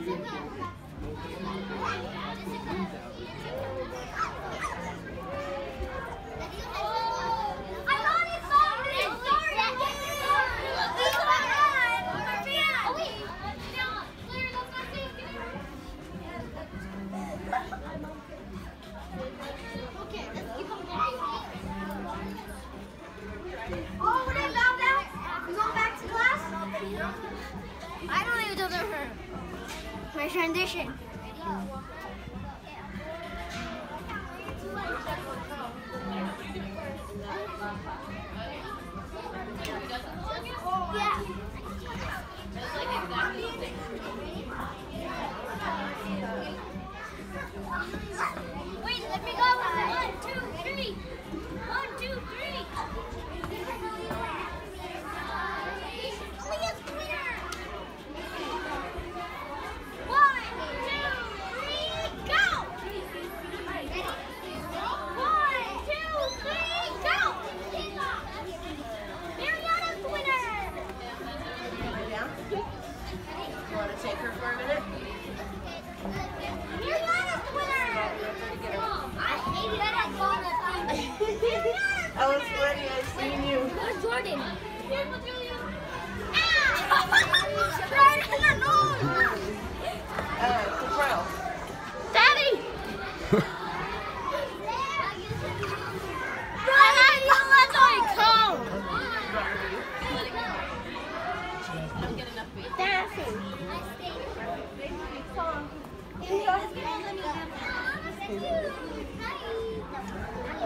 I don't even know my transition. Yeah. Wait, let me go. 1, 2, 3. 1, 2, 3. Take her for a minute. That was funny, I've seen you. Where's Jordan? Control. Daddy! Dancing.